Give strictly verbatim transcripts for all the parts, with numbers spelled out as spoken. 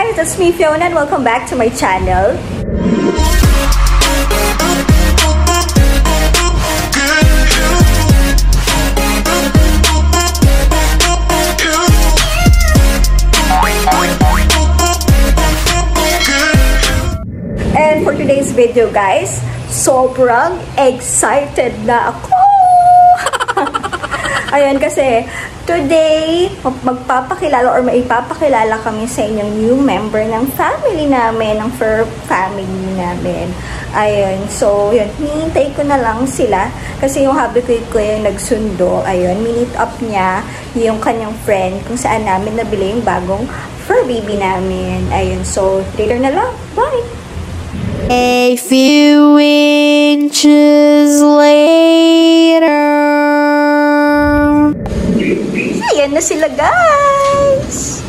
guys, it's me Fiona and welcome back to my channel. And for today's video guys, sobrang excited na ako! Ayan, kasi today, magpapakilala or maipapakilala kami sa inyong new member ng family namin, ng fur family namin. Ayun, so yun, hinihintay ko na lang sila kasi yung hubby ko yung nagsundo. Ayun, minute up niya yung kanyang friend kung saan namin nabili yung bagong fur baby namin. Ayun, so later na lang. Bye! A few inches later. Ayan na sila guys!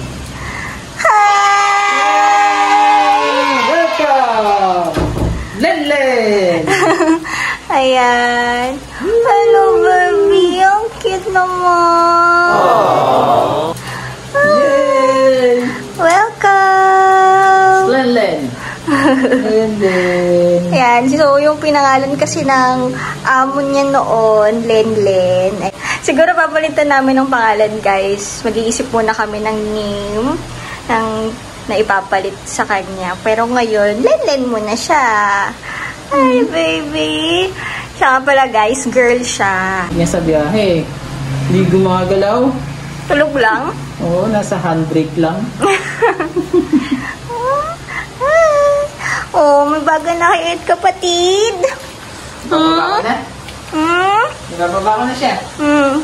Hi! Welcome! Lenlen! Ayan. Hello baby! Ang cute naman! Aww. Yay! Welcome! Lenlen! Lenlen! Ayan. So, yung pinangalan kasi ng amo niya noon, Lenlen. Ay, siguro papalitan namin ng pangalan guys. Mag-iisip muna kami ng name ng, na ipapalit sa kanya. Pero ngayon, Lenlen muna siya. Hi baby! Siya nga pala guys, girl siya. Yan sa biyahe. Hindi gumagalaw. Tulog lang? Oo, nasa handbrake lang. Oh, may baga na kayo kapatid. Nababa ko na? Hmm? Nababa ko na siya. Hmm.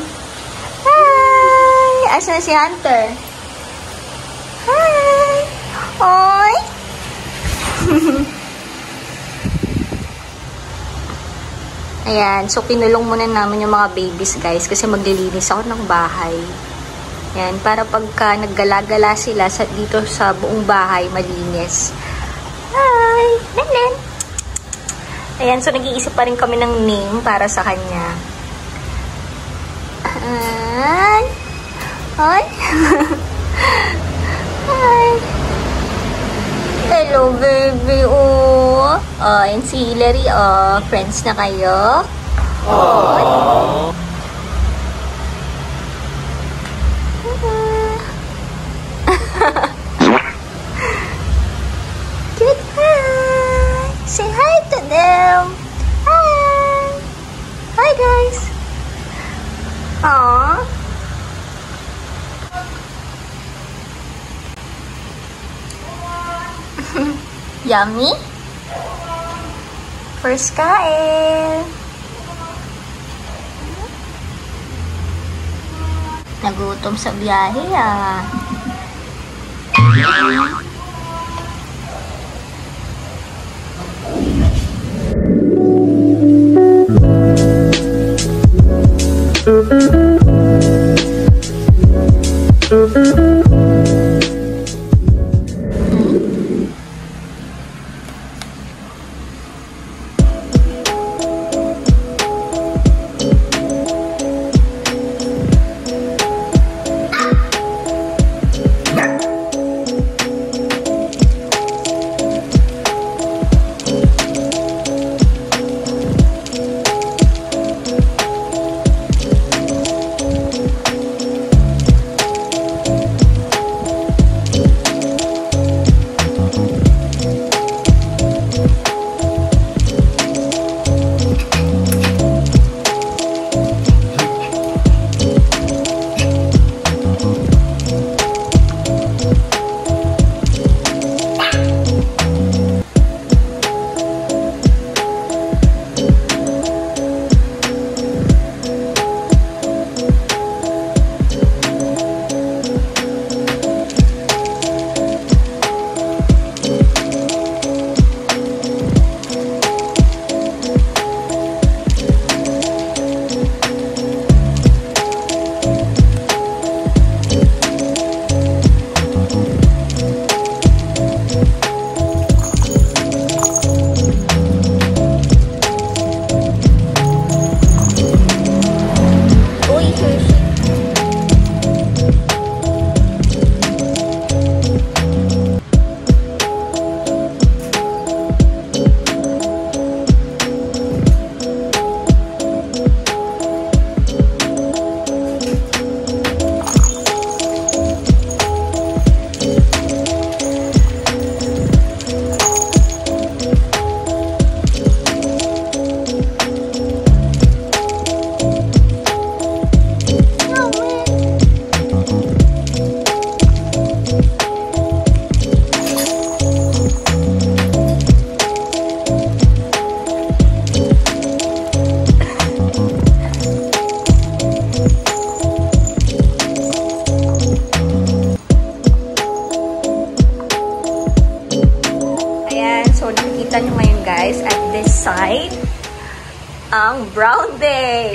Hi! Asa na si Hunter? Hi! Oy! Ayan, so kinulong muna namin yung mga babies guys kasi maglilinis ako ng bahay. Ayan, para pagka naggala-gala sila sa, dito sa buong bahay, malinis. Hi! Lenlen! Ayan, so nag-iisip pa rin kami ng name para sa kanya. Hi! Hi! Hi! Hello, baby! Oh! Oh, and si Hilary, oh. Friends na kayo? Aww! Good hi! Say hi to them! Hi! Hi, guys! Aww! Yummy? First kain! Nagutom sa biyahe ah! makikita nyo ngayon guys, at this side, ang brown base.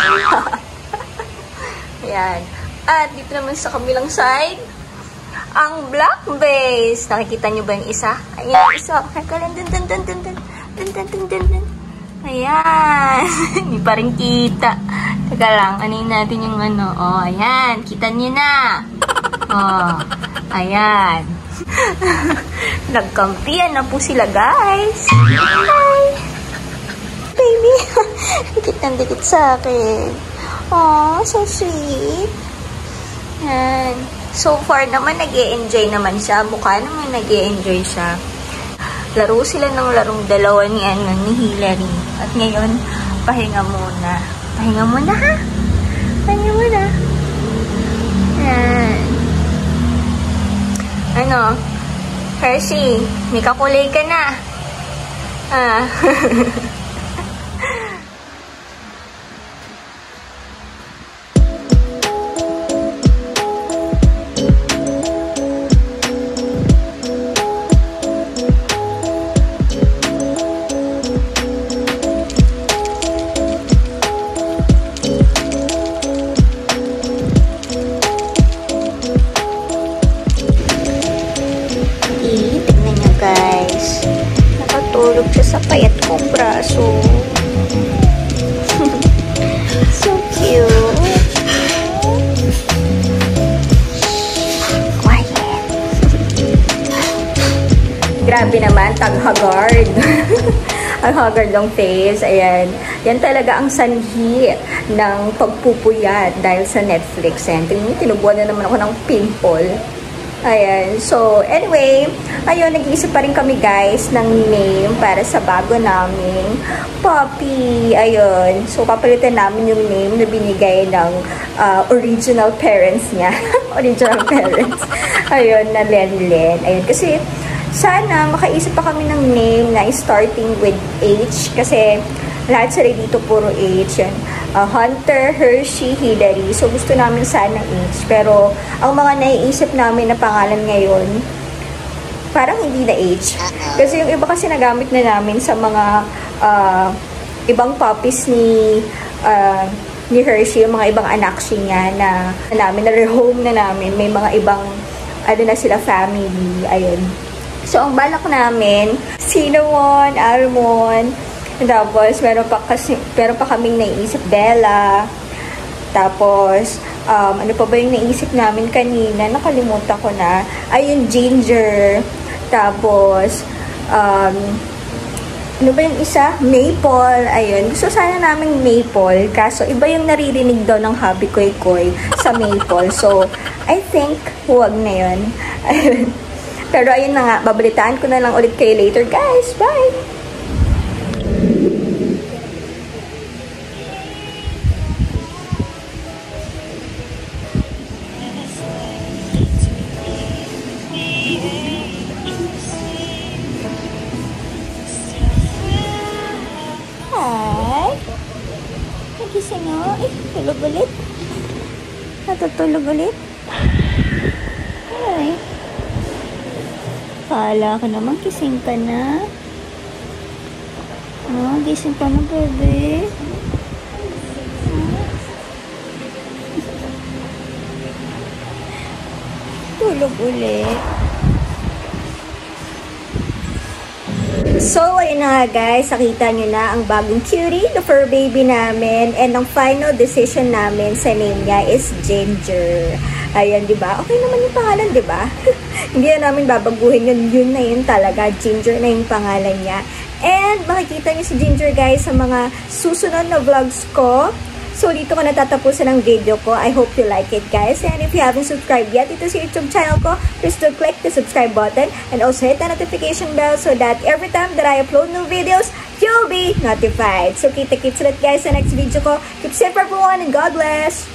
Ayan. At dito naman sa kabilang side, ang black base. Nakikita nyo ba yung isa? Ayan, isa. Dun, dun, dun, dun, dun, dun, dun, dun, dun, dun, dun. Ayan. Hindi pa rin kita. Teka lang, anin natin yung ano. Oh, ayan. Kita nyo na. Oh, ayan. Nagkampiyan na po sila, guys. Hi. Baby. Dikit ng dikit sa akin. Oh, so sweet. Ayan. So far naman, nag-e-enjoy naman siya. Mukha naman nag-e-enjoy siya. Laro sila ng larong dalawa ni, ano, ni Hillary. At ngayon, pahinga muna. Pahinga muna, ha? Pahinga muna. Ayan. Ano? Hershey, may kakulay ka na. Ah. Nakatulog siya sa payat kong braso. So cute. Quiet. Grabe naman, tag-haggard. Ang haggard ng face. Ayan. Yan talaga ang sanhi ng pagpupuyat dahil sa Netflix. Ayan. Tinubuan na naman ako ng pimple. Ayan. So, anyway, ayun, nag-iisip pa rin kami, guys, ng name para sa bago naming puppy. Ayun. So, papalitan namin yung name na binigay ng uh, original parents niya. Original parents. Ayun, na Lenlen. Ayun. Kasi, sana makaisip pa kami ng name na starting with H. Kasi, lahat sila dito puro H. Yan. Uh, Hunter, Hershey, Hillary. So, gusto namin sana H. Pero, ang mga naiisip namin na pangalan ngayon, parang hindi na H. Kasi yung iba kasi nagamit na namin sa mga uh, ibang puppies ni uh, ni Hershey, yung mga ibang anak niya na, na namin, na rehome na namin. May mga ibang, ano na sila, family. Ayun. So, ang balak namin, Cinnamon, Almond, tapos, meron pa, kasi, meron pa kaming naiisip, Bella. Tapos, um, ano pa ba yung naisip namin kanina? Nakalimutan ko na. Ay, yung Ginger. Tapos, um, ano ba yung isa? Maple. Ayun. Gusto sana namin Maple. Kaso, iba yung naririnig daw ng hubby koy-koy sa Maple. So, I think, huwag na yun. Ayun. Pero, ayun na nga. Babalitaan ko na lang ulit kayo later, guys. Bye! Nagising nga. Eh, tulog ulit. Natutulog ulit. Ay. Kala ko naman gising ka na. Oh, gising ka na, bebe. Tulog ulit. So, ayun na nga guys, nakita nyo na ang bagong cutie, the fur baby namin. And ang final decision namin sa name niya is Ginger. Ayan, di ba? Okay naman yung pangalan, di ba? Hindi na namin babaguhin yun. Yun na yun talaga. Ginger na yung pangalan niya. And makikita nyo si Ginger guys sa mga susunod na vlogs ko. So, dito ko natatapusan ang video ko. I hope you like it, guys. And if you haven't subscribed yet, ito sa YouTube channel ko, please do click the subscribe button and also hit the notification bell so that every time that I upload new videos, you'll be notified. So, kita-kits ulit, guys, sa next video ko. Keep safe, everyone, and God bless!